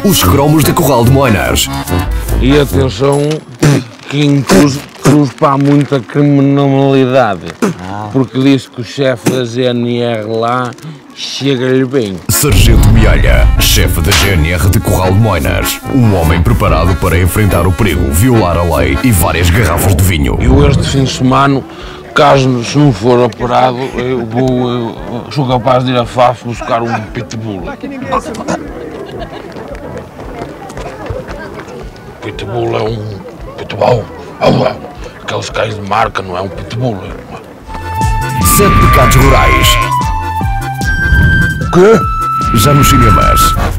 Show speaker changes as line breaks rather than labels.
Os cromos de Curral de Moinas.
E atenção, que inclui para muita criminalidade, porque disse que o chefe da GNR lá chega-lhe bem.
Sargento Mialha, chefe da GNR de Curral de Moinas. Um homem preparado para enfrentar o perigo, violar a lei e várias garrafas de vinho.
Eu este fim de semana, caso se não for operado, sou capaz de ir a Faf buscar um pitbull. Pitbull é um pitbull. Aqueles cães de marca, não é um pitbull.
7 pecados rurais.
Quê?
Já nos cinemas.